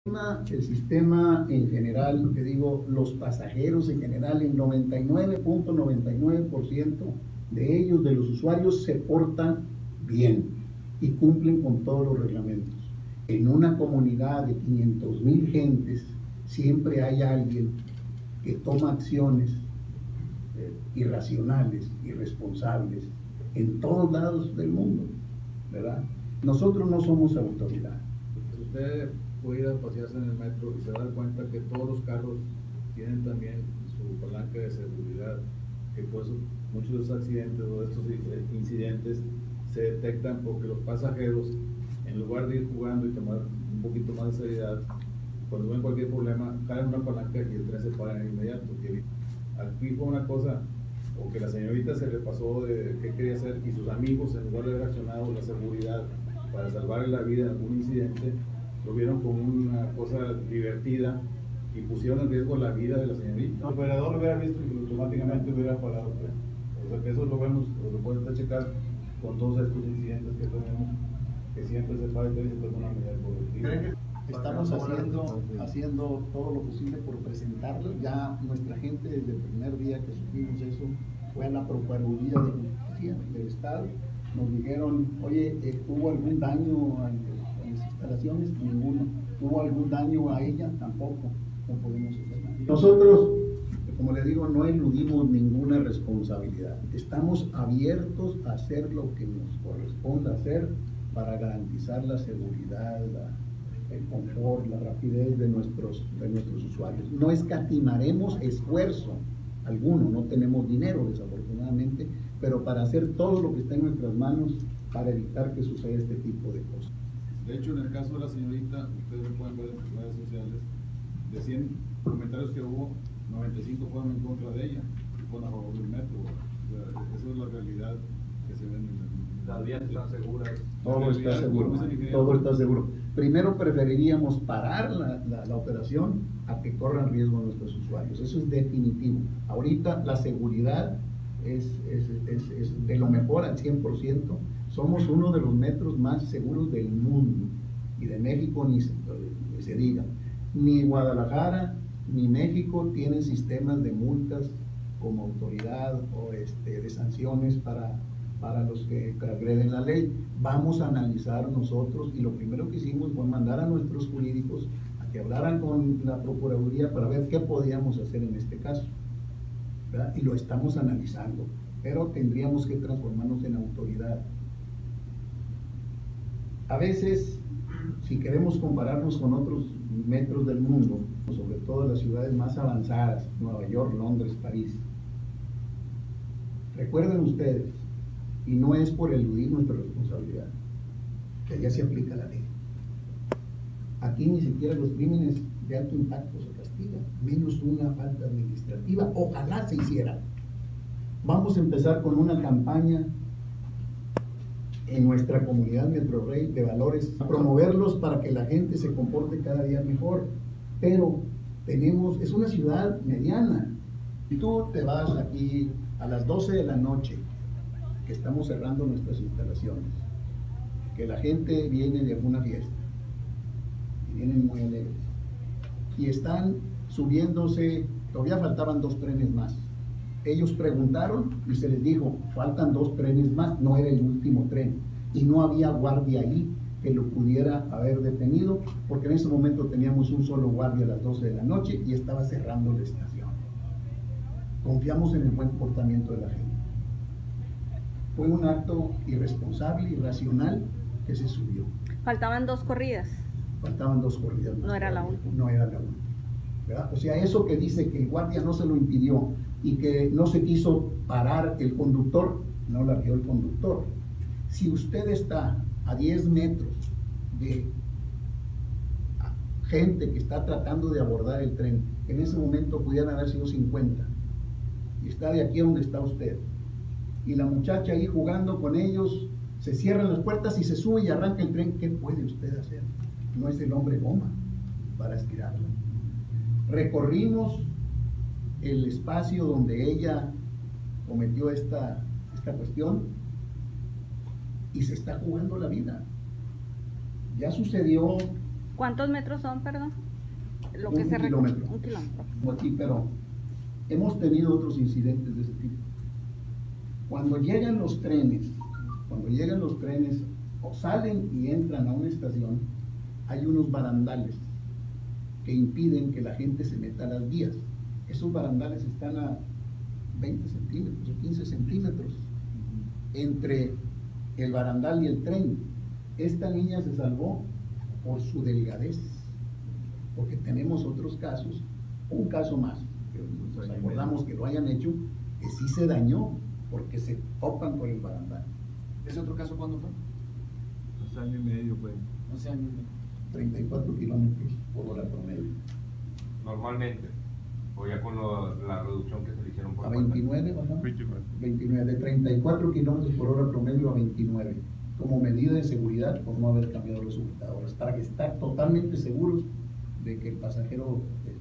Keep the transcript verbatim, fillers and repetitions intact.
El sistema en general, te digo, los pasajeros en general, el noventa y nueve punto noventa y nueve por ciento de ellos, de los usuarios, se portan bien y cumplen con todos los reglamentos. En una comunidad de quinientos mil gentes, siempre hay alguien que toma acciones eh, irracionales, irresponsables, en todos lados del mundo, ¿verdad? Nosotros no somos autoridad. Usted puede ir a pasearse en el metro y se da cuenta que todos los carros tienen también su palanca de seguridad, que por eso muchos de estos accidentes o de estos incidentes se detectan porque los pasajeros, en lugar de ir jugando y tomar un poquito más de seriedad, cuando ven cualquier problema, caen una palanca y el tren se para en inmediato. Aquí fue una cosa, o que la señorita se le pasó de qué quería hacer y sus amigos, en lugar de haber accionado la seguridad para salvarle la vida en algún incidente, lo vieron como una cosa divertida y pusieron en riesgo la vida de la señorita. El operador lo hubiera visto y automáticamente hubiera parado. O sea que eso lo vemos, lo pueden checar con todos estos incidentes que tenemos, que siempre se para y se toma una medida correctiva. Estamos haciendo, haciendo todo lo posible por presentarlo. Ya nuestra gente desde el primer día que supimos eso fue a la Procuraduría de Justicia del Estado. Nos dijeron, oye, ¿hubo algún daño a las instalaciones? Ninguno. ¿Hubo algún daño a ella? Tampoco. No podemos hacer nada. Nosotros, como le digo, no eludimos ninguna responsabilidad. Estamos abiertos a hacer lo que nos corresponda hacer para garantizar la seguridad, la, el confort, la rapidez de nuestros, de nuestros usuarios. No escatimaremos esfuerzo alguno, no tenemos dinero desafortunadamente, pero para hacer todo lo que está en nuestras manos para evitar que suceda este tipo de cosas. De hecho, en el caso de la señorita, ustedes lo pueden ver en sus redes sociales, de cien comentarios que hubo, noventa y cinco fueron en contra de ella, y fueron a favor del metro. O sea, esa es la realidad que se ve en el... Las vías están seguras. Todo está seguro, todo está seguro. Primero preferiríamos parar la, la, la operación a que corran riesgo nuestros usuarios. Eso es definitivo. Ahorita la seguridad es, es, es, es de lo mejor al cien por ciento. Somos uno de los metros más seguros del mundo. Y de México ni se, ni se diga. Ni Guadalajara ni México tienen sistemas de multas como autoridad o este, de sanciones para... para los que agreden la ley. Vamos a analizar nosotros y lo primero que hicimos fue mandar a nuestros jurídicos a que hablaran con la Procuraduría para ver qué podíamos hacer en este caso, ¿verdad? Y lo estamos analizando, pero tendríamos que transformarnos en autoridad. A veces, si queremos compararnos con otros metros del mundo, sobre todo las ciudades más avanzadas, Nueva York, Londres, París, recuerden ustedes, y no es por eludir nuestra responsabilidad, que allá se aplica la ley. Aquí ni siquiera los crímenes de alto impacto se castigan, menos una falta administrativa. Ojalá se hiciera. Vamos a empezar con una campaña en nuestra comunidad Metro Rey de valores, a promoverlos para que la gente se comporte cada día mejor. Pero tenemos, es una ciudad mediana. Y tú te vas aquí a las doce de la noche, que estamos cerrando nuestras instalaciones, que la gente viene de alguna fiesta y vienen muy alegres y están subiéndose, todavía faltaban dos trenes más. Ellos preguntaron y se les dijo, faltan dos trenes más, no era el último tren y no había guardia ahí que lo pudiera haber detenido, porque en ese momento teníamos un solo guardia a las doce de la noche y estaba cerrando la estación. Confiamos en el buen comportamiento de la gente. Fue un acto irresponsable, irracional, que se subió. Faltaban dos corridas. Faltaban dos corridas. No era la última. No era la última, ¿verdad? O sea, eso que dice que el guardia no se lo impidió y que no se quiso parar el conductor, no la vio el conductor. Si usted está a diez metros de gente que está tratando de abordar el tren, en ese momento pudieran haber sido cincuenta, y está de aquí a donde está usted, y la muchacha ahí jugando con ellos, se cierran las puertas y se sube y arranca el tren, ¿qué puede usted hacer? No es el hombre goma para estirarlo. Recorrimos el espacio donde ella cometió esta, esta cuestión y se está jugando la vida. Ya sucedió ¿Cuántos metros son, perdón? Lo Un que se recorre. kilómetro. Un kilómetro. Como aquí, pero hemos tenido otros incidentes de ese tipo. Cuando llegan los trenes, cuando llegan los trenes o salen y entran a una estación, hay unos barandales que impiden que la gente se meta a las vías. Esos barandales están a veinte centímetros o quince centímetros entre el barandal y el tren. Esta niña se salvó por su delgadez, porque tenemos otros casos, un caso más, que nos acordamos que lo hayan hecho, que sí se dañó porque se topan por el barandal. ¿Ese otro caso cuándo fue? Hace año y medio fue. Hace año y medio. treinta y cuatro kilómetros por hora promedio. Normalmente, o ya con lo- la reducción que se le hicieron por A cuenta. veintinueve, ¿verdad? veintinueve. veintinueve, de treinta y cuatro kilómetros por hora promedio a veintinueve, como medida de seguridad por no haber cambiado los sujetadores, para que estar totalmente seguros de que el pasajero eh,